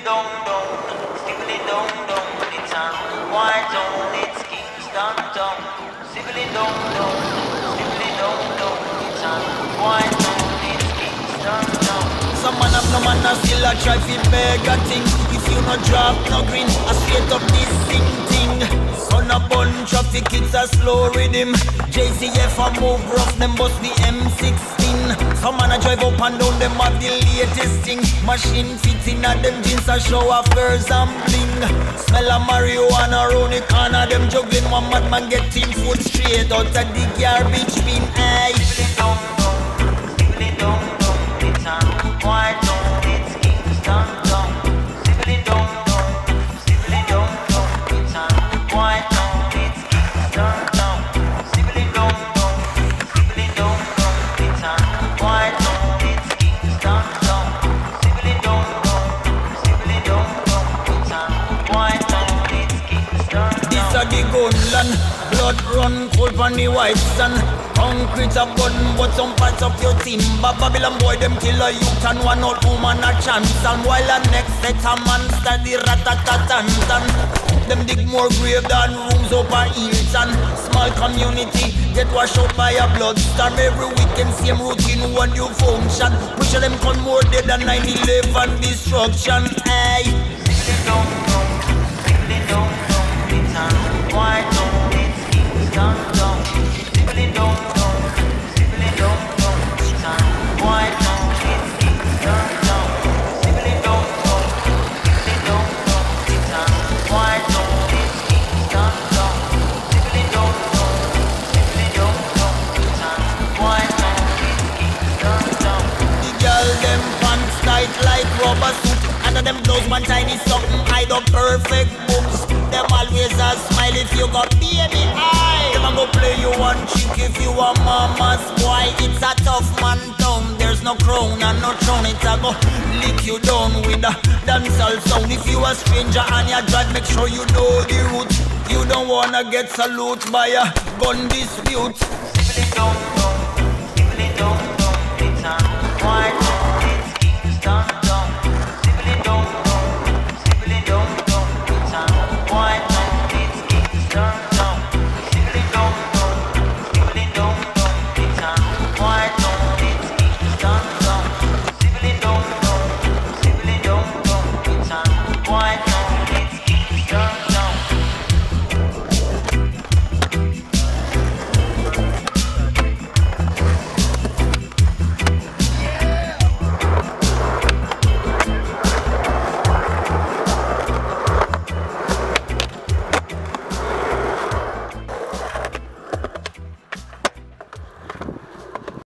down, down, stibbly down, down. It's a white town, it's Kingston town. Stibbly down, down, stibbly down, down. It's a white town, it's Kingston town. Some man have no man and still a try fi beg a thing. If you no drop no green, I straight up this thing. Son a bun traffic, it's a slow rhythm. JCF a move rough, them bust the M16. Some man a drive up and down, them have the latest thing. Machine fitting at them jeans a show off furs and bling. Smell of marijuana round the corner, them juggling. One madman get team food straight out of the garbage bin. Aye. Stibbly down, down, it's a white town, it's Kingston town. Stibbly down, down, stibbly down, down, it's a white town, it's Kingston town. Stibbly down, down, stibbly down, down, it's a white town, it's Kingston town. Stibbly down, down, stibbly down, down, it's a white town, it's Kingston town. This a the gunland, blood run cold on the white sand. Concrete a button, but some parts of your team. Babylon boy, them kill a youth and one old woman a chance. And while the next set a man start the rat-a-tat-tan-tan. Them dig more grave than rooms up a Hilton. Small community get washed out by a bloodstorm. Every weekend same routine, one new function. Push them come more dead than 9/11 destruction. Aye. Stibbly down, down, stibbly down, down, it's a white town, it's Kingston town. Stibbly down, down, stibbly down, down, it's a white town, it's Kingston town. Stibbly down, down, stibbly down, down, it's a white town, it's Kingston town. Stibbly down, down, stibbly down, down, it's a white town, it's Kingston town. The girl them pants tight like rubber suit. Under them clothes one tiny something hide up perfect boobs. Them always a smile if you got baby eye. Them a go play you one chick if you a mama's boy. It's a tough man town. There's no crown and no throne. It's a go lick you down with a dancehall sound. If you a stranger and you drive, make sure you know the route. You don't wanna get salute by a gun dispute. Stibbly down, down, stibbly down,